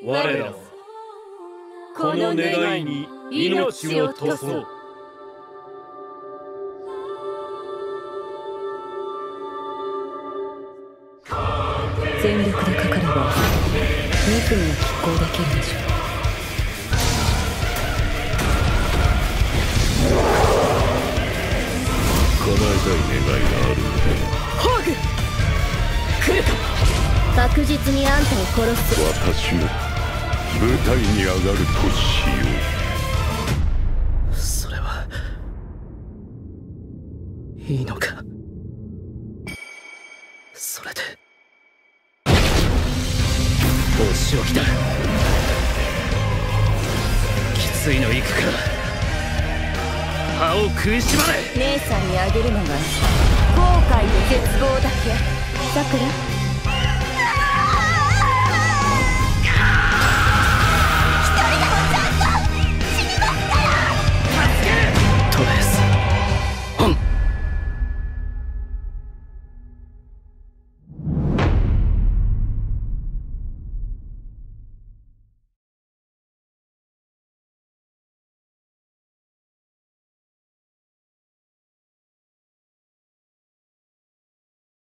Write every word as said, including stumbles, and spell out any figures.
我らはこの願いに命を賭そう。 全力でかかればにふんは拮抗できるでしょう。 叶えたい願いがあるんだよ。 ホーグ来るか。確実にあんたを殺す。 私も舞台に上がるとしよう。それはいいのか。それでお仕置きだ。きついの行くから歯を食いしばれ。 姉さんにあげるのが後悔と絶望だけ。さくら